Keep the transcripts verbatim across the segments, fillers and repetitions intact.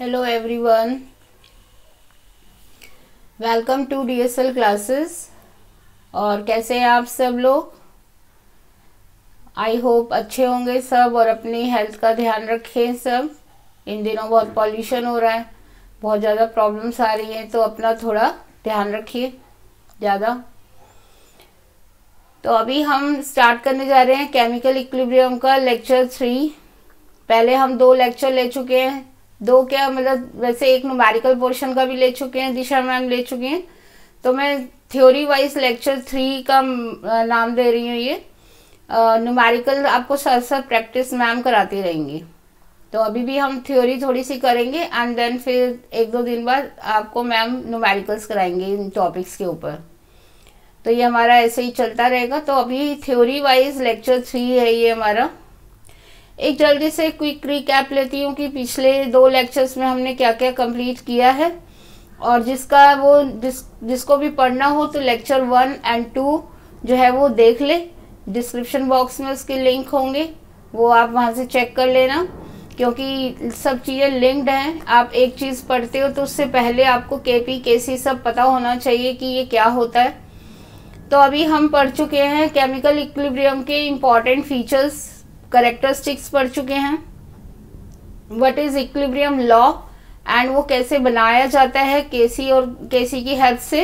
Hello everyone, welcome to DSL classes. और कैसे हैं आप सब लोग? आई होप अच्छे होंगे सब और अपनी हेल्थ का ध्यान रखें सब। इन दिनों बहुत पॉल्यूशन हो रहा है, बहुत ज़्यादा प्रॉब्लम्स आ रही हैं, तो अपना थोड़ा ध्यान रखिए ज़्यादा। तो अभी हम स्टार्ट करने जा रहे हैं केमिकल इक्विलिब्रियम का लेक्चर थ्री। पहले हम दो लेक्चर ले चुके हैं, दो क्या मतलब वैसे एक न्यूमेरिकल पोर्शन का भी ले चुके हैं, दिशा मैम ले चुके हैं। तो मैं थ्योरी वाइज लेक्चर थ्री का नाम दे रही हूँ। ये न्यूमेरिकल आपको साथ साथ प्रैक्टिस मैम कराती रहेंगी। तो अभी भी हम थ्योरी थोड़ी सी करेंगे एंड देन फिर एक दो दिन बाद आपको मैम न्यूमेरिकल्स कराएंगे इन टॉपिक्स के ऊपर। तो ये हमारा ऐसे ही चलता रहेगा। तो अभी थ्योरी वाइज लेक्चर थ्री है ये हमारा। एक जल्दी से क्विक रिकैप लेती हूँ कि पिछले दो लेक्चर्स में हमने क्या क्या कंप्लीट किया है, और जिसका वो जिस जिसको भी पढ़ना हो तो लेक्चर वन एंड टू जो है वो देख ले। डिस्क्रिप्शन बॉक्स में उसके लिंक होंगे, वो आप वहाँ से चेक कर लेना, क्योंकि सब चीज़ें लिंक्ड हैं। आप एक चीज़ पढ़ते हो तो उससे पहले आपको केपी केसी सब पता होना चाहिए कि ये क्या होता है। तो अभी हम पढ़ चुके हैं केमिकल इक्विलिब्रियम के इम्पॉर्टेंट फीचर्स, करेक्टरिस्टिक्स पढ़ चुके हैं, what is equilibrium law and वो कैसे बनाया जाता है केसी और केसी की हेल्प से।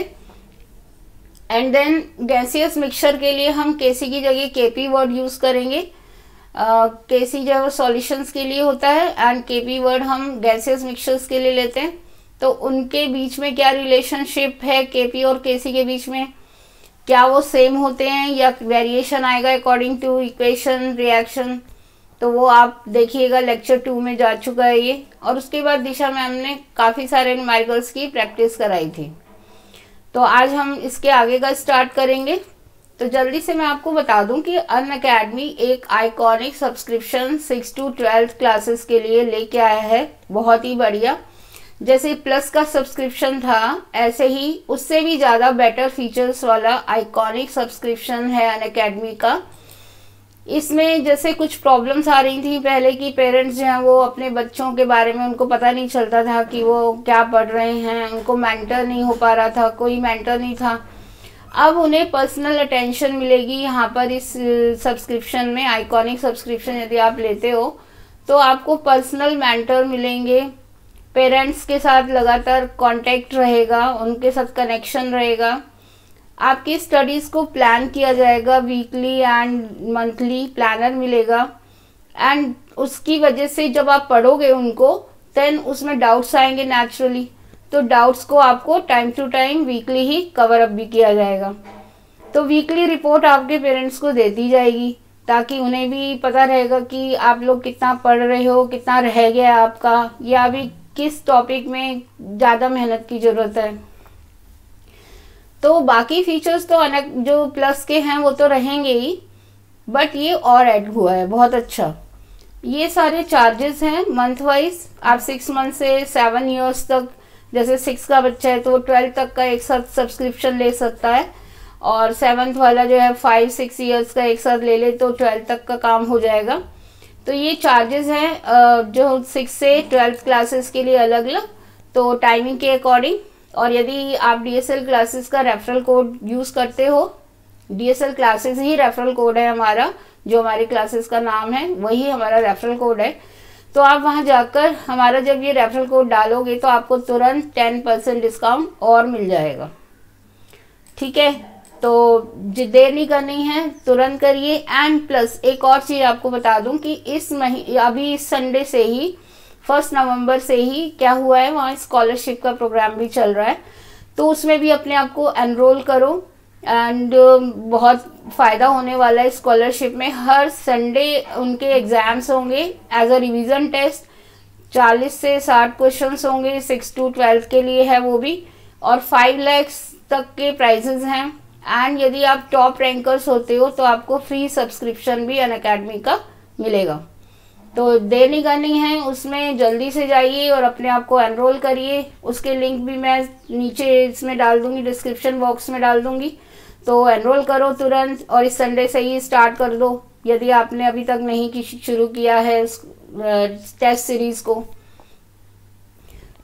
एंड देन गैसियस मिक्सचर के लिए हम केसी की जगह केपी वर्ड यूज करेंगे। केसी जो है वो सॉल्यूशंस के लिए होता है एंड केपी वर्ड हम गैसियस मिक्सचर्स के लिए लेते हैं। तो उनके बीच में क्या रिलेशनशिप है केपी और केसी के बीच में, क्या वो सेम होते हैं या वेरिएशन आएगा अकॉर्डिंग टू इक्वेशन रिएक्शन, तो वो आप देखिएगा लेक्चर टू में जा चुका है ये। और उसके बाद दिशा मैम ने काफ़ी सारे न्यूमेरिकल्स की प्रैक्टिस कराई थी। तो आज हम इसके आगे का स्टार्ट करेंगे। तो जल्दी से मैं आपको बता दूं कि अनअकैडमी एक iconic subscription six to twelfth classes के लिए लेके आया है, बहुत ही बढ़िया। जैसे प्लस का सब्सक्रिप्शन था ऐसे ही उससे भी ज़्यादा बेटर फीचर्स वाला आइकॉनिक सब्सक्रिप्शन है अनअकैडमी का। इसमें जैसे कुछ प्रॉब्लम्स आ रही थी पहले कि पेरेंट्स जो हैं वो अपने बच्चों के बारे में उनको पता नहीं चलता था कि वो क्या पढ़ रहे हैं, उनको मेंटर नहीं हो पा रहा था, कोई मेंटर नहीं था। अब उन्हें पर्सनल अटेंशन मिलेगी यहाँ पर इस सब्सक्रिप्शन में। आइकॉनिक सब्सक्रिप्शन यदि आप लेते हो तो आपको पर्सनल मेंटर मिलेंगे, पेरेंट्स के साथ लगातार कांटेक्ट रहेगा, उनके साथ कनेक्शन रहेगा, आपकी स्टडीज़ को प्लान किया जाएगा, वीकली एंड मंथली प्लानर मिलेगा। एंड उसकी वजह से जब आप पढ़ोगे उनको देन उसमें डाउट्स आएंगे नेचुरली, तो डाउट्स को आपको टाइम टू टाइम वीकली ही कवर अप भी किया जाएगा। तो वीकली रिपोर्ट आपके पेरेंट्स को देती जाएगी ताकि उन्हें भी पता रहेगा कि आप लोग कितना पढ़ रहे हो, कितना रह गया आपका, या अभी किस टॉपिक में ज़्यादा मेहनत की ज़रूरत है। तो बाकी फीचर्स तो अलग जो प्लस के हैं वो तो रहेंगे ही, बट ये और ऐड हुआ है बहुत अच्छा। ये सारे चार्जेस हैं मंथ वाइज। आप सिक्स मंथ से सेवन इयर्स तक, जैसे सिक्स का बच्चा है तो वो ट्वेल्थ तक का एक साथ सब्सक्रिप्शन ले सकता है, और सेवन्थ वाला जो है फाइव सिक्स इयर्स का एक साथ ले ले तो ट्वेल्थ तक का काम हो जाएगा। तो ये चार्जेस हैं जो सिक्स से ट्वेल्थ क्लासेस के लिए अलग अलग, तो टाइमिंग के अकॉर्डिंग। और यदि आप डीएसएल क्लासेस का रेफरल कोड यूज़ करते हो, डीएसएल क्लासेस ही रेफरल कोड है हमारा, जो हमारी क्लासेस का नाम है वही हमारा रेफरल कोड है। तो आप वहां जाकर हमारा जब ये रेफरल कोड डालोगे तो आपको तुरंत टेन परसेंट डिस्काउंट और मिल जाएगा। ठीक है, तो देर नहीं करनी है, तुरंत करिए। एंड प्लस एक और चीज़ आपको बता दूं कि इस महीने अभी इस संडे से ही फर्स्ट नवंबर से ही क्या हुआ है, वहाँ स्कॉलरशिप का प्रोग्राम भी चल रहा है, तो उसमें भी अपने आप को एनरोल करो। एंड बहुत फ़ायदा होने वाला है स्कॉलरशिप में। हर संडे उनके एग्ज़ाम्स होंगे एज अ रिवीजन टेस्ट, चालीस से साठ क्वेश्चंस होंगे, सिक्स टू ट्वेल्थ के लिए है वो भी, और फाइव लैक्स तक के प्राइजेज हैं। एंड यदि आप टॉप रैंकर्स होते हो तो आपको फ्री सब्सक्रिप्शन भी अनअकैडमी का मिलेगा। तो देर नहीं करनी है, उसमें जल्दी से जाइए और अपने आप को एनरोल करिए। उसके लिंक भी मैं नीचे इसमें डाल दूंगी, डिस्क्रिप्शन बॉक्स में डाल दूंगी। तो एनरोल करो तुरंत और इस संडे से ही स्टार्ट कर दो यदि आपने अभी तक नहीं शुरू किया है टेस्ट सीरीज़ को।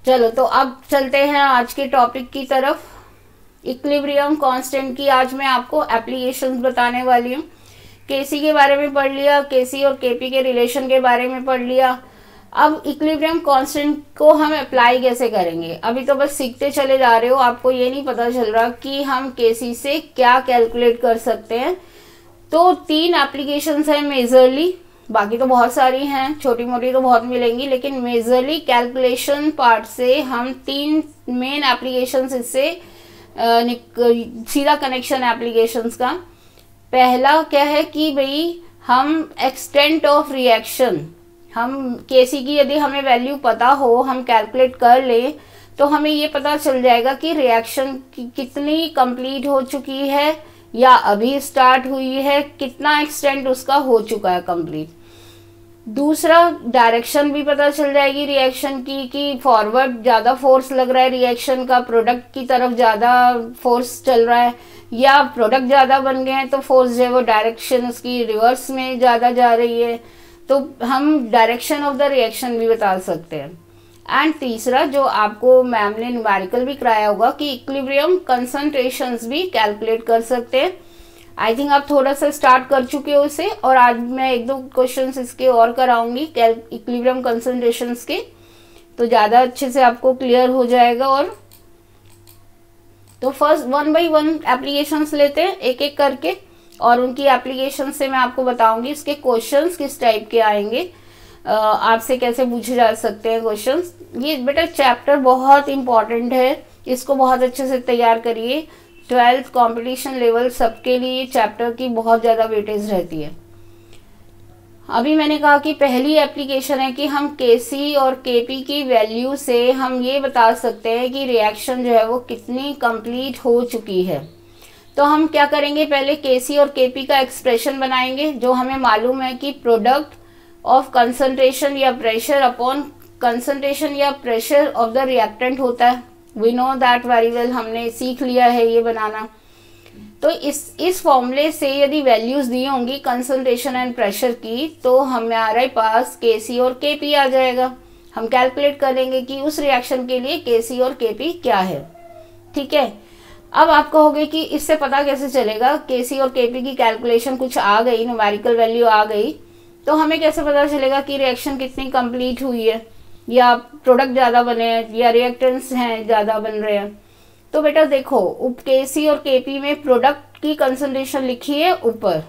चलो तो अब चलते हैं आज के टॉपिक की तरफ। इक्विलिब्रियम कांस्टेंट की आज मैं आपको एप्लीकेशंस बताने वाली हूँ। केसी के बारे में पढ़ लिया, केसी और केपी के रिलेशन के बारे में पढ़ लिया। अब इक्विलिब्रियम कांस्टेंट को हम अप्लाई कैसे करेंगे, अभी तो बस सीखते चले जा रहे हो, आपको ये नहीं पता चल रहा कि हम केसी से क्या कैलकुलेट कर सकते हैं। तो तीन एप्लीकेशंस हैं मेजरली, बाकी तो बहुत सारी हैं, छोटी मोटी तो बहुत मिलेंगी, लेकिन मेजरली कैलकुलेशन पार्ट से हम तीन मेन एप्लीकेशंस इससे सीधा कनेक्शन एप्लीकेशंस का। पहला क्या है कि भाई हम एक्सटेंट ऑफ रिएक्शन, हम केसी की यदि हमें वैल्यू पता हो, हम कैलकुलेट कर लें तो हमें ये पता चल जाएगा कि रिएक्शन कि, कितनी कंप्लीट हो चुकी है या अभी स्टार्ट हुई है, कितना एक्सटेंट उसका हो चुका है कंप्लीट। दूसरा डायरेक्शन भी पता चल जाएगी रिएक्शन की कि फॉरवर्ड ज़्यादा फोर्स लग रहा है रिएक्शन का, प्रोडक्ट की तरफ ज़्यादा फोर्स चल रहा है, या प्रोडक्ट ज़्यादा बन गए हैं तो फोर्स जो है वो डायरेक्शन उसकी रिवर्स में ज़्यादा जा रही है, तो हम डायरेक्शन ऑफ द रिएक्शन भी बता सकते हैं। एंड तीसरा जो आपको मैम ने न्यूमेरिकल भी कराया होगा कि इक्विलिब्रियम कंसंट्रेशंस भी कैलकुलेट कर सकते हैं। आई थिंक आप थोड़ा सा स्टार्ट कर चुके हो इसे, और आज मैं एक दो क्वेश्चंस इसके और कराऊंगी इक्विलिब्रियम कंसंट्रेशंस के, तो ज़्यादा अच्छे से आपको क्लियर हो जाएगा। और तो first one by one applications लेते हैं एक एक करके, और उनकी एप्लीकेशन से मैं आपको बताऊंगी इसके क्वेश्चंस किस टाइप के आएंगे, आपसे कैसे पूछे जा सकते हैं क्वेश्चंस। ये बेटा चैप्टर बहुत इंपॉर्टेंट है, इसको बहुत अच्छे से तैयार करिए। ट्वेल्थ कंपटीशन लेवल सबके लिए चैप्टर की बहुत ज़्यादा वेटेज रहती है। अभी मैंने कहा कि पहली एप्लीकेशन है कि हम केसी और केपी की वैल्यू से हम ये बता सकते हैं कि रिएक्शन जो है वो कितनी कंप्लीट हो चुकी है। तो हम क्या करेंगे, पहले केसी और केपी का एक्सप्रेशन बनाएंगे, जो हमें मालूम है कि प्रोडक्ट ऑफ कंसंट्रेशन या प्रेशर अपॉन कंसंट्रेशन या प्रेशर ऑफ द रिएक्टेंट होता है। We know that very well, हमने सीख लिया है ये बनाना। तो इस इस फॉर्मूले से यदि वैल्यूज दी होंगी कंसंट्रेशन एंड प्रेशर की, तो हमारे पास केसी और केपी आ जाएगा। हम कैलकुलेट करेंगे कि उस रिएक्शन के लिए केसी और केपी क्या है। ठीक है, अब आप कहोगे कि इससे पता कैसे चलेगा, केसी और केपी की कैलकुलेशन कुछ आ गई, न्यूमेरिकल वैल्यू आ गई, तो हमें कैसे पता चलेगा कि रिएक्शन कितनी कंप्लीट हुई है, या प्रोडक्ट ज़्यादा बने हैं, या रिएक्टेंट्स हैं ज़्यादा बन रहे हैं। तो बेटा देखो, उप केसी और केपी में प्रोडक्ट की कंसंट्रेशन लिखी है ऊपर,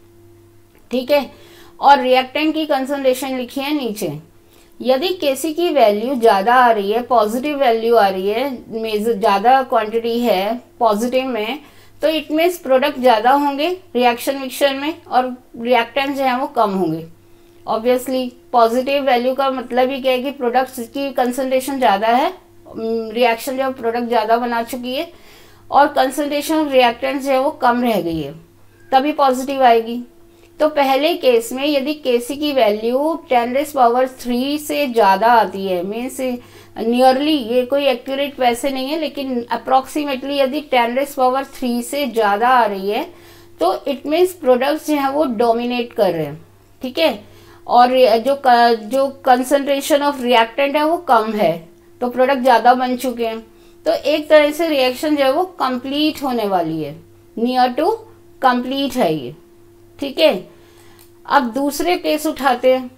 ठीक है, और रिएक्टेंट की कंसंट्रेशन लिखी है नीचे। यदि केसी की वैल्यू ज़्यादा आ रही है, पॉजिटिव वैल्यू आ रही है, मेजर ज़्यादा क्वांटिटी है पॉजिटिव में, तो इट मीन्स प्रोडक्ट ज़्यादा होंगे रिएक्शन मिक्सचर में और रिएक्टेंट जो है वो कम होंगे। ऑब्वियसली पॉजिटिव वैल्यू का मतलब ही क्या है कि प्रोडक्ट्स की कंसंट्रेशन ज़्यादा है, रिएक्शन जो प्रोडक्ट ज़्यादा बना चुकी है, और कंसंट्रेशन ऑफ रिएक्टेंट्स जो है वो कम रह गई है, तभी पॉजिटिव आएगी। तो पहले केस में यदि केसी की value ten raise power three से ज़्यादा आती है, मीन्स नियरली, ये कोई एक्यूरेट वैसे नहीं है लेकिन अप्रॉक्सीमेटली यदि टेन रेज़ पावर थ्री से ज़्यादा आ रही है, तो इट मीन्स प्रोडक्ट्स जो हैं वो डोमिनेट कर रहे हैं। ठीक है, और जो जो कंसंट्रेशन ऑफ रिएक्टेंट है वो कम है, तो प्रोडक्ट ज़्यादा बन चुके हैं, तो एक तरह से रिएक्शन जो है वो कंप्लीट होने वाली है, नियर टू कंप्लीट है ये। ठीक है, अब दूसरे केस उठाते हैं।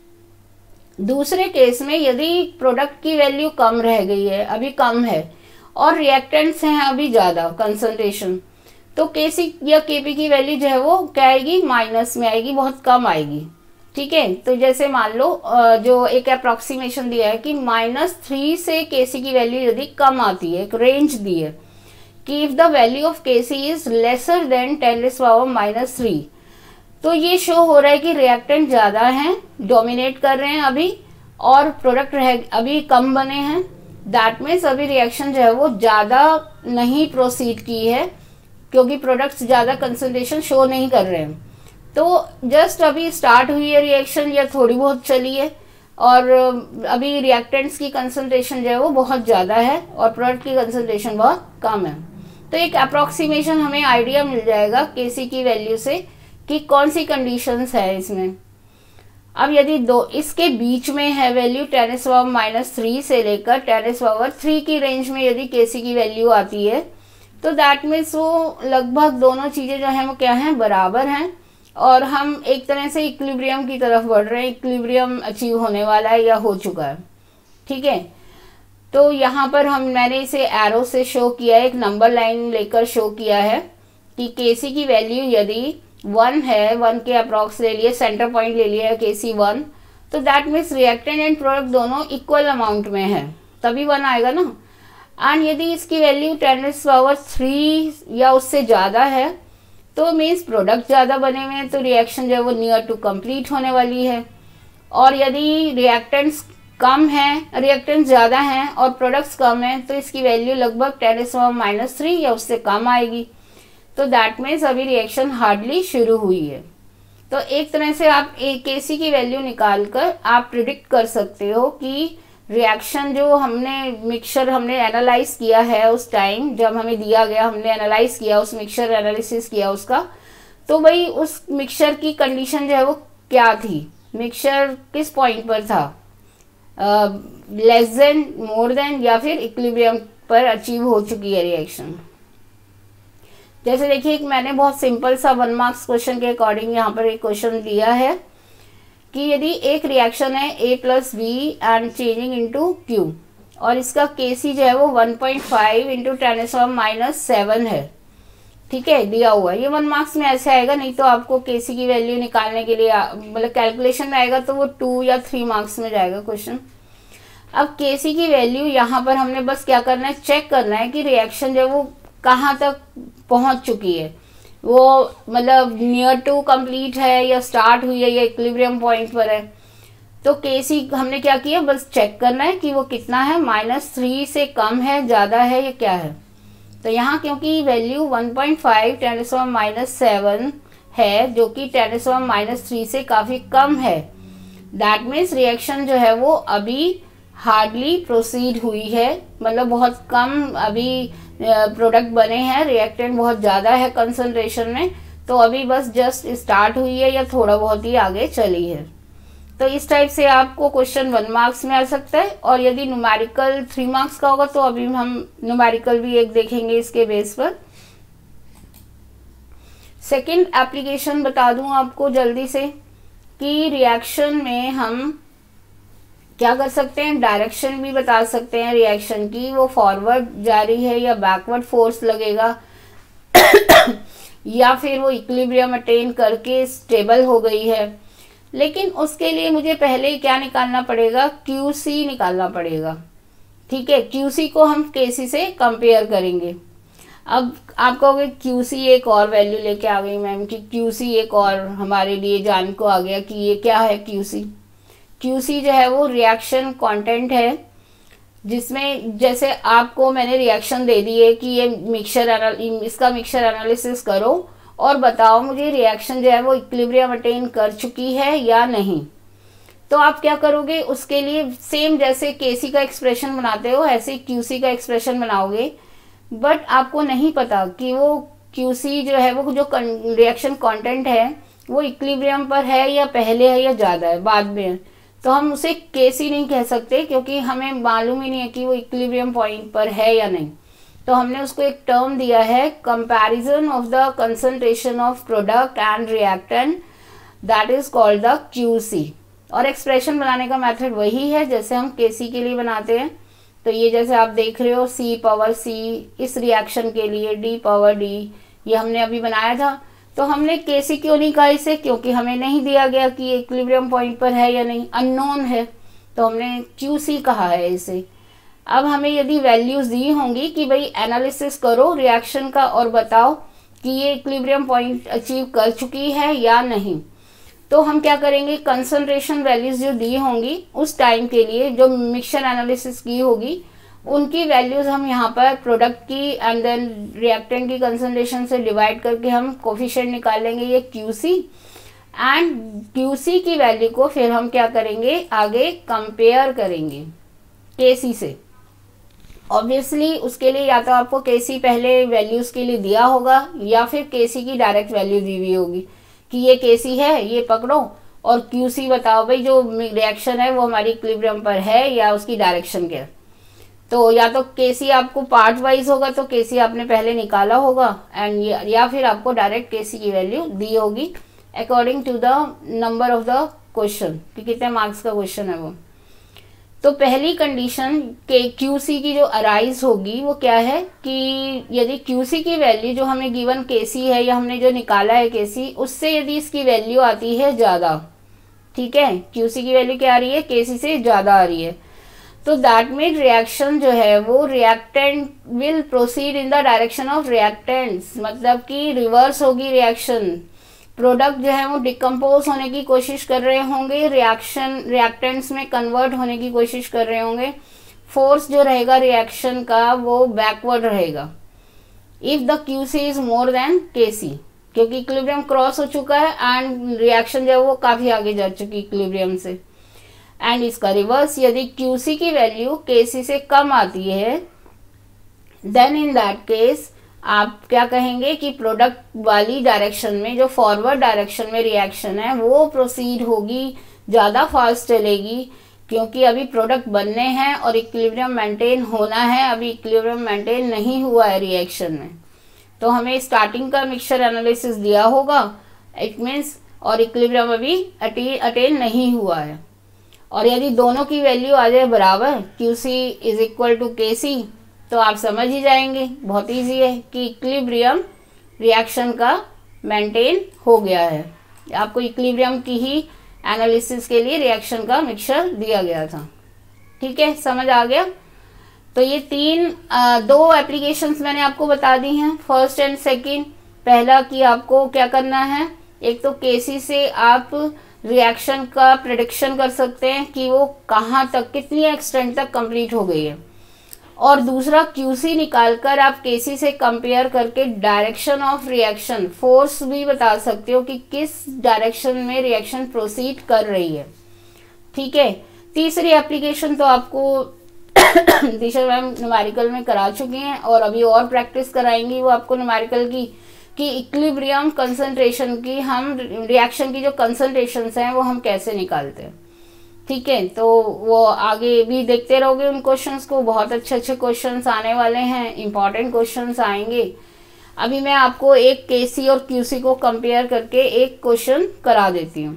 दूसरे केस में यदि प्रोडक्ट की वैल्यू कम रह गई है, अभी कम है, और रिएक्टेंट्स हैं अभी ज़्यादा कंसंट्रेशन, तो केसी या केपी की वैल्यू जो है वो क्या आएगी, माइनस में आएगी, बहुत कम आएगी। ठीक है, तो जैसे मान लो जो एक अप्रॉक्सीमेशन दिया है कि माइनस थ्री से केसी की वैल्यू यदि कम आती है, एक रेंज दी है कि if the value of KC is lesser than ten raise power minus three, तो ये शो हो रहा है कि रिएक्टेंट ज़्यादा हैं, डोमिनेट कर रहे हैं अभी, और प्रोडक्ट रह अभी कम बने हैं। दैट मीन्स अभी रिएक्शन जो है वो ज़्यादा नहीं प्रोसीड की है, क्योंकि प्रोडक्ट्स ज़्यादा कंसंट्रेशन शो नहीं कर रहे हैं। तो जस्ट अभी स्टार्ट हुई है रिएक्शन, या थोड़ी बहुत चली है, और अभी रिएक्टेंट्स की कंसंट्रेशन जो है वो बहुत ज़्यादा है और प्रोडक्ट की कंसंट्रेशन बहुत कम है। तो एक अप्रॉक्सीमेशन हमें आइडिया मिल जाएगा केसी की वैल्यू से कि कौन सी कंडीशंस है इसमें। अब यदि दो इसके बीच में है value ten is power minus three से लेकर टेन इज पावर थ्री की रेंज में यदि केसी की वैल्यू आती है तो दैट मीन्स वो लगभग दोनों चीज़ें जो हैं वो क्या हैं, बराबर हैं और हम एक तरह से इक्विलिब्रियम की तरफ बढ़ रहे हैं, इक्विलिब्रियम अचीव होने वाला है या हो चुका है। ठीक है, तो यहाँ पर हम मैंने इसे एरो से शो किया है, एक नंबर लाइन लेकर शो किया है कि केसी की वैल्यू यदि वन है, वन के अप्रॉक्स ले लिए, सेंटर पॉइंट ले लिया है केसी वन, तो that means reactant and product दोनों इक्वल अमाउंट में है, तभी वन आएगा ना। एंड यदि इसकी वैल्यू टेन इज पावर थ्री या उससे ज़्यादा है तो मीन्स प्रोडक्ट ज़्यादा बने हुए हैं, तो रिएक्शन जो है वो नियर टू कंप्लीट होने वाली है। और यदि रिएक्टेंट्स कम हैं, रिएक्टेंट्स ज़्यादा हैं और प्रोडक्ट्स कम हैं तो इसकी वैल्यू लगभग ten is power minus three या उससे कम आएगी, तो दैट मीन्स अभी रिएक्शन हार्डली शुरू हुई है। तो एक तरह से आप एक केसी की वैल्यू निकाल कर आप प्रिडिक्ट कर सकते हो कि रिएक्शन जो हमने मिक्सचर हमने एनालाइज किया है उस टाइम जब हमें दिया गया, हमने एनालाइज किया, उस मिक्सचर एनालिसिस किया उसका, तो भाई उस मिक्सचर की कंडीशन जो है वो क्या थी, मिक्सचर किस पॉइंट पर था, लेस देन, मोर देन या फिर इक्विलिब्रियम पर अचीव हो चुकी है रिएक्शन। जैसे देखिए मैंने बहुत सिंपल सा वन मार्क्स क्वेश्चन के अकॉर्डिंग यहाँ पर एक क्वेश्चन दिया है कि यदि एक रिएक्शन है A plus B and changing into Q और इसका केसी जो है वो one point five into ten is power minus seven है। ठीक है, दिया हुआ है, ये वन मार्क्स में ऐसे आएगा, नहीं तो आपको केसी की वैल्यू निकालने के लिए मतलब कैलकुलेशन में आएगा तो वो टू या थ्री मार्क्स में जाएगा क्वेश्चन। अब केसी की वैल्यू यहाँ पर हमने बस क्या करना है, चेक करना है कि रिएक्शन जो है वो कहाँ तक पहुँच चुकी है, वो मतलब नियर टू कंप्लीट है या स्टार्ट हुई है या इक्विलिब्रियम पॉइंट पर है। तो केसी हमने क्या किया, बस चेक करना है कि वो कितना है, माइनस थ्री से कम है, ज़्यादा है या क्या है। तो यहाँ क्योंकि value one point five ten is power minus seven है जो कि ten is power minus three से काफ़ी कम है, दैट मीन्स रिएक्शन जो है वो अभी हार्डली प्रोसीड हुई है, मतलब बहुत कम अभी प्रोडक्ट बने हैं, रिएक्टेंट बहुत ज़्यादा है कंसंट्रेशन में, तो अभी बस जस्ट स्टार्ट हुई है या थोड़ा बहुत ही आगे चली है। तो इस टाइप से आपको क्वेश्चन वन मार्क्स में आ सकता है और यदि न्यूमेरिकल थ्री मार्क्स का होगा तो अभी हम न्यूमेरिकल भी एक देखेंगे इसके बेस पर। सेकंड एप्लीकेशन बता दूं आपको जल्दी से कि रिएक्शन में हम क्या कर सकते हैं, डायरेक्शन भी बता सकते हैं रिएक्शन की, वो फॉरवर्ड जा रही है या बैकवर्ड फोर्स लगेगा या फिर वो इक्विलिब्रियम अटेन करके स्टेबल हो गई है। लेकिन उसके लिए मुझे पहले क्या निकालना पड़ेगा, क्यूसी निकालना पड़ेगा। ठीक है, क्यूसी को हम केसी से कंपेयर करेंगे। अब आप कहोगे क्यूसी एक और वैल्यू लेके आ गई मैम कि क्यूसी एक और हमारे लिए जान को आ गया कि ये क्या है क्यूसी। क्यूसी जो है वो रिएक्शन कंटेंट है, जिसमें जैसे आपको मैंने रिएक्शन दे दी है कि ये मिक्सचर इसका मिक्सचर एनालिसिस करो और बताओ मुझे रिएक्शन जो है वो इक्विलिब्रियम अटेन कर चुकी है या नहीं। तो आप क्या करोगे, उसके लिए सेम जैसे केसी का एक्सप्रेशन बनाते हो ऐसे क्यूसी का एक्सप्रेशन बनाओगे, बट आपको नहीं पता कि वो क्यूसी जो है वो जो रिएक्शन कंटेंट है वो इक्विलिब्रियम पर है या पहले है या ज़्यादा है बाद में, तो हम उसे केसी नहीं कह सकते क्योंकि हमें मालूम ही नहीं है कि वो इक्विलिब्रियम पॉइंट पर है या नहीं। तो हमने उसको एक टर्म दिया है, comparison of the concentration of product and reactant, that is called the QC. और एक्सप्रेशन बनाने का मेथड वही है जैसे हम केसी के लिए बनाते हैं। तो ये जैसे आप देख रहे हो सी पावर सी इस रिएक्शन के लिए डी पावर डी, ये हमने अभी बनाया था। तो हमने केसी क्यों नहीं कहा इसे, क्योंकि हमें नहीं दिया गया कि ये इक्विलिब्रियम पॉइंट पर है या नहीं, अननोन है, तो हमने क्यूसी कहा है इसे। अब हमें यदि वैल्यूज दी होंगी कि भाई एनालिसिस करो रिएक्शन का और बताओ कि ये इक्विलिब्रियम पॉइंट अचीव कर चुकी है या नहीं, तो हम क्या करेंगे, कंसंट्रेशन वैल्यूज जो दी होंगी उस टाइम के लिए जो मिक्सचर एनालिसिस की होगी उनकी वैल्यूज हम यहाँ पर प्रोडक्ट की एंड देन रिएक्टेंट की कंसंट्रेशन से डिवाइड करके हम कोफिशिएंट निकालेंगे ये क्यूसी, एंड क्यूसी की वैल्यू को फिर हम क्या करेंगे आगे कंपेयर करेंगे केसी से। ऑब्वियसली उसके लिए या तो आपको केसी पहले वैल्यूज के लिए दिया होगा या फिर केसी की डायरेक्ट वैल्यू दी हुई होगी कि ये केसी है, ये पकड़ो और क्यूसी बताओ भाई जो रिएक्शन है वो हमारी इक्विलिब्रियम पर है या उसकी डायरेक्शन के। तो या तो केसी आपको पार्ट वाइज होगा तो केसी आपने पहले निकाला होगा एंड या, या फिर आपको डायरेक्ट केसी की वैल्यू दी होगी according to the number of the question कि कितने मार्क्स का क्वेश्चन है वो। तो पहली कंडीशन के क्यूसी की जो अराइज होगी वो क्या है कि यदि क्यूसी की वैल्यू जो हमें गिवन केसी है या हमने जो निकाला है केसी उससे यदि इसकी वैल्यू आती है ज़्यादा, ठीक है, क्यूसी की वैल्यू क्या आ रही है केसी से ज़्यादा आ रही है, तो दैट मीन रिएक्शन जो है वो reactant will proceed in the direction of reactants, मतलब कि रिवर्स होगी रिएक्शन। प्रोडक्ट जो है वो डिकम्पोज होने की कोशिश कर रहे होंगे, रिएक्शन रिएक्टेंट्स में कन्वर्ट होने की कोशिश कर रहे होंगे। फोर्स जो रहेगा रिएक्शन का वो बैकवर्ड रहेगा if the QC is more than KC, क्योंकि इक्विलिब्रियम क्रॉस हो चुका है एंड रिएक्शन जो है वो काफ़ी आगे जा चुकी इक्विलिब्रियम से। एंड इसका रिवर्स यदि क्यूसी की वैल्यू केसी से कम आती है देन इन दैट केस आप क्या कहेंगे कि प्रोडक्ट वाली डायरेक्शन में जो फॉरवर्ड डायरेक्शन में रिएक्शन है वो प्रोसीड होगी, ज़्यादा फास्ट चलेगी, क्योंकि अभी प्रोडक्ट बनने हैं और इक्विलिब्रियम मेंटेन होना है, अभी इक्विलिब्रियम मेंटेन नहीं हुआ है रिएक्शन में। तो हमें स्टार्टिंग का मिक्सचर एनालिसिस दिया होगा इट मीन्स, और इक्विलिब्रियम अभी अटेन नहीं हुआ है। और यदि दोनों की वैल्यू आ जाए बराबर Q C is equal to K C तो आप समझ ही जाएंगे, बहुत इजी है कि इक्विलिब्रियम रिएक्शन का मेंटेन हो गया है। आपको इक्विलिब्रियम की ही एनालिसिस के लिए रिएक्शन का मिक्सचर दिया गया था, ठीक है, समझ आ गया। तो ये तीन आ, दो एप्लीकेशंस मैंने आपको बता दी हैं, फर्स्ट एंड सेकंड। पहला कि आपको क्या करना है, एक तो केसी से आप रिएक्शन का प्रेडिक्शन कर सकते हैं कि वो कहाँ तक कितनी एक्सटेंट तक कंप्लीट हो गई है, और दूसरा क्यूसी निकालकर आप केसी से कंपेयर करके डायरेक्शन ऑफ रिएक्शन फोर्स भी बता सकते हो कि किस डायरेक्शन में रिएक्शन प्रोसीड कर रही है, ठीक है। तीसरी एप्लीकेशन तो आपको दिशा मैम न्यूमेरिकल में करा चुकी हैं और अभी और प्रैक्टिस कराएंगी वो आपको न्यूमेरिकल की कि इक्विलिब्रियम कंसंट्रेशन की हम रिएक्शन की जो कंसंट्रेशंस हैं वो हम कैसे निकालते हैं, ठीक है। तो वो आगे भी देखते रहोगे उन क्वेश्चंस को, बहुत अच्छे अच्छे क्वेश्चंस आने वाले हैं, इंपॉर्टेंट क्वेश्चंस आएंगे। अभी मैं आपको एक केसी और क्यूसी को कंपेयर करके एक क्वेश्चन करा देती हूँ।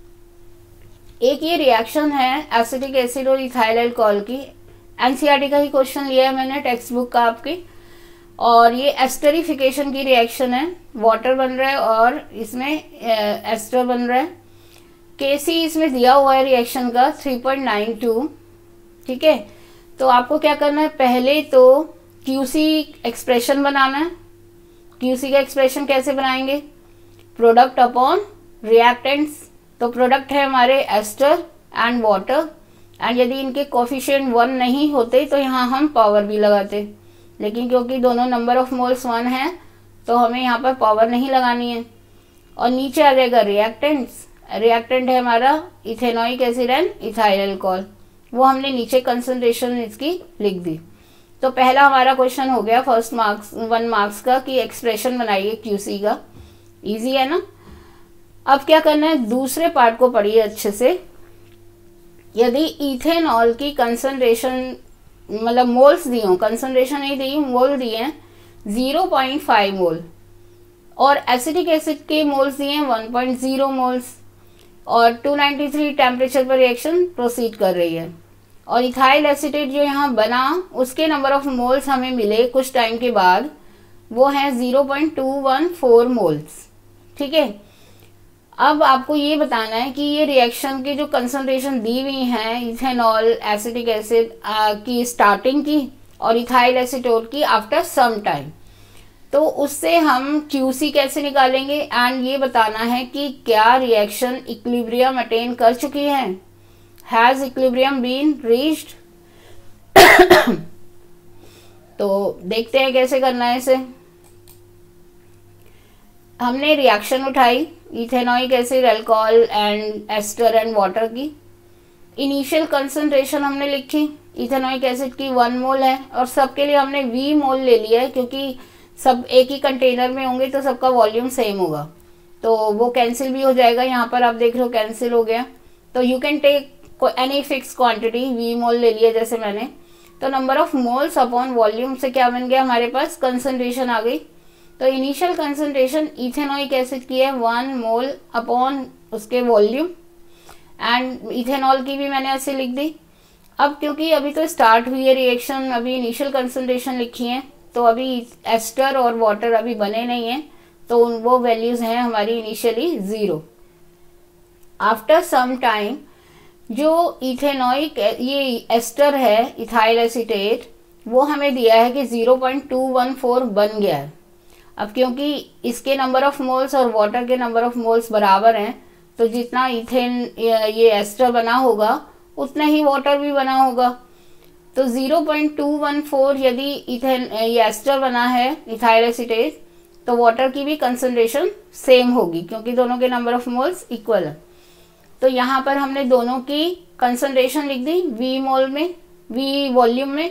एक ये रिएक्शन है एसिटिक एसिड और इथाइल अल्कोहल की, एनसीईआरटी का ही क्वेश्चन लिया है मैंने टेक्स्ट बुक का आपकी, और ये एस्टरिफिकेशन की रिएक्शन है, वाटर बन रहा है और इसमें एस्टर बन रहा है। केसी इसमें दिया हुआ है रिएक्शन का थ्री पॉइंट नाइन टू, ठीक है। तो आपको क्या करना है, पहले तो क्यूसी एक्सप्रेशन बनाना है। क्यूसी का एक्सप्रेशन कैसे बनाएंगे, प्रोडक्ट अपॉन रिएक्टेंट्स। तो प्रोडक्ट है हमारे एस्टर एंड वाटर, एंड यदि इनके कोफिशिएंट वन नहीं होते तो यहाँ हम पावर भी लगाते, लेकिन क्योंकि दोनों नंबर ऑफ मोल्स वन है तो हमें यहाँ पर पावर नहीं लगानी है। और नीचे आ जाएगा रिएक्टेंट्स, रिएक्टेंट है हमारा ethanoic acid and ethyl alcohol, वो हमने नीचे कंसंट्रेशन इसकी लिख दी। तो पहला हमारा क्वेश्चन हो गया फर्स्ट मार्क्स वन मार्क्स का कि एक्सप्रेशन बनाइए क्यूसी का, इजी है ना। अब क्या करना है, दूसरे पार्ट को पढ़िए अच्छे से। यदि इथेनॉल की कंसंट्रेशन मतलब मोल्स दी हों, कंसंट्रेशन नहीं दी, मोल दिए हैं ज़ीरो पॉइंट फाइव मोल, और एसिटिक एसिड के मोल्स दिए हैं वन पॉइंट ज़ीरो मोल्स, और टू नाइंटी थ्री टेम्परेचर पर रिएक्शन प्रोसीड कर रही है, और इथाइल एसिटेट जो यहाँ बना उसके नंबर ऑफ मोल्स हमें मिले कुछ टाइम के बाद, वो हैं zero point two one four moles, ठीक है। अब आपको ये बताना है कि ये रिएक्शन की जो कंसंट्रेशन दी हुई हैं इथेनॉल एसिटिक एसिड की स्टार्टिंग की और इथाइल एसीटोन की आफ्टर सम टाइम, तो उससे हम क्यूसी कैसे निकालेंगे, एंड ये बताना है कि क्या रिएक्शन इक्विलिब्रियम अटेन कर चुकी है, हैज इक्विलिब्रियम बीन रीच्ड। तो देखते हैं कैसे करना है इसे। हमने रिएक्शन उठाई ethanoic acid alcohol and ester and water की, इनिशियल कंसंट्रेशन हमने लिखी, इथेनॉइक एसिड की वन मोल है और सबके लिए हमने वी मोल ले लिया है क्योंकि सब एक ही कंटेनर में होंगे तो सबका वॉल्यूम सेम होगा। तो वो कैंसिल भी हो जाएगा। यहाँ पर आप देख रहे हो कैंसिल हो गया। तो you can take any fix quantity, we mole ले लिया जैसे मैंने। तो number of moles upon volume से क्या बन गया हमारे पास, कंसंट्रेशन आ गई। तो इनिशियल कंसंट्रेशन इथेनॉइक एसिड की है वन मोल अपॉन उसके वॉल्यूम, एंड इथेनॉल की भी मैंने ऐसे लिख दी। अब क्योंकि अभी तो स्टार्ट हुई है रिएक्शन, अभी इनिशियल कंसंट्रेशन लिखी है, तो अभी एस्टर और वाटर अभी बने नहीं हैं, तो वो वैल्यूज हैं हमारी initially zero. After some time जो इथेनॉइक ये एस्टर है इथाइल एसीटेट, वो हमें दिया है कि zero point two one four बन गया है। अब क्योंकि इसके नंबर ऑफ मोल्स और वाटर के नंबर ऑफ मोल्स बराबर हैं, तो जितना इथेन ये एस्टर बना होगा उतना ही वाटर भी बना होगा। तो zero point two one four यदि इथेन ये एस्टर बना है इथाइल एसीटेट, तो वाटर की भी कंसंट्रेशन सेम होगी क्योंकि दोनों के नंबर ऑफ मोल्स इक्वल है। तो यहाँ पर हमने दोनों की कंसंट्रेशन लिख दी वी मोल में, वी वॉल्यूम में।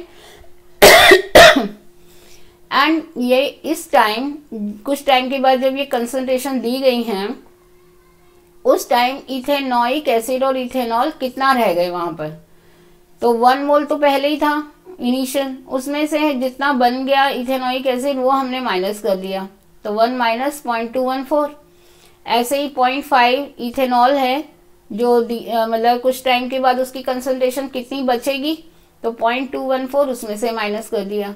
एंड ये इस टाइम कुछ टाइम के बाद जब ये कंसंट्रेशन दी गई हैं, उस टाइम इथेनॉइक एसिड और इथेनॉल कितना रह गए वहाँ पर। तो वन मोल तो पहले ही था इनिशियल, उसमें से जितना बन गया इथेनॉइक एसिड वो हमने माइनस कर दिया, तो one minus point two one four. ऐसे ही पॉइंट फाइव इथेनॉल है जो मतलब कुछ टाइम के बाद उसकी कंसंट्रेशन कितनी बचेगी, तो पॉइंट टू वन फोर उसमें से माइनस कर दिया।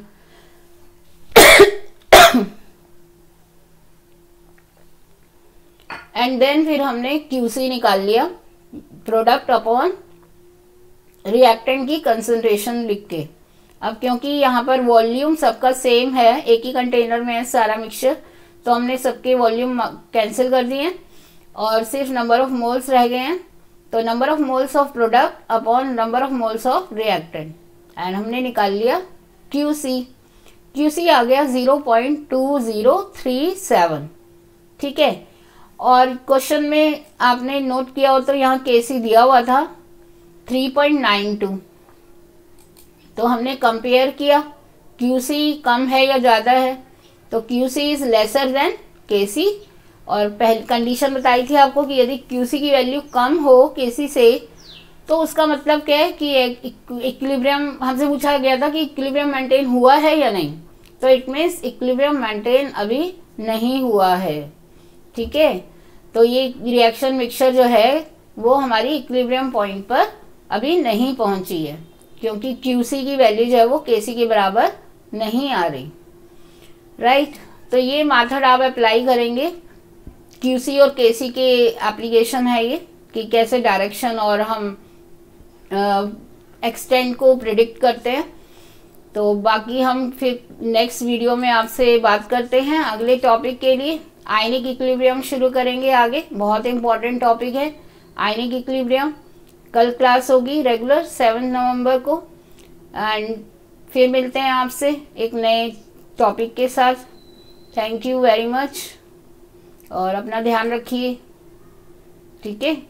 एंड देन फिर हमने क्यूसी निकाल लिया, प्रोडक्ट अपॉन रिएक्टेंट की कंसंट्रेशन लिख के। अब क्योंकि यहाँ पर वॉल्यूम सबका सेम है, एक ही कंटेनर में है सारा मिक्सचर, तो हमने सबके वॉल्यूम कैंसिल कर दिए और सिर्फ नंबर ऑफ मोल्स रह गए हैं। तो number of moles of product upon number of moles of reactant, and हमने निकाल लिया क्यूसी। क्यूसी आ गया zero point two zero three seven. ठीक है, और क्वेश्चन में आपने नोट किया हो तो यहाँ केसी दिया हुआ था थ्री पॉइंट नाइन टू। तो हमने कंपेयर किया क्यूसी कम है या ज़्यादा है, तो QC is lesser than KC. और पहली कंडीशन बताई थी आपको कि यदि क्यूसी की वैल्यू कम हो केसी से, तो उसका मतलब क्या है कि इक्विलिब्रियम, हमसे पूछा गया था कि इक्विलिब्रियम मेंटेन हुआ है या नहीं, तो इट मीन्स इक्विलिब्रियम मेंटेन अभी नहीं हुआ है। ठीक है, तो ये रिएक्शन मिक्सचर जो है वो हमारी इक्विलिब्रियम पॉइंट पर अभी नहीं पहुंची है, क्योंकि क्यूसी की वैल्यू जो है वो केसी के बराबर नहीं आ रही। राइट, तो ये मेथड आप अप्लाई करेंगे, क्यूसी और केसी के एप्लीकेशन है ये, कि कैसे डायरेक्शन और हम एक्सटेंट को प्रिडिक्ट करते हैं। तो बाकी हम फिर नेक्स्ट वीडियो में आपसे बात करते हैं अगले टॉपिक के लिए। आयनिक इक्विलिब्रियम शुरू करेंगे आगे, बहुत इंपॉर्टेंट टॉपिक है आयनिक इक्विलिब्रियम। कल क्लास होगी रेगुलर सेवन नवंबर को, एंड फिर मिलते हैं आपसे एक नए टॉपिक के साथ। थैंक यू वेरी मच और अपना ध्यान रखिए। ठीक है।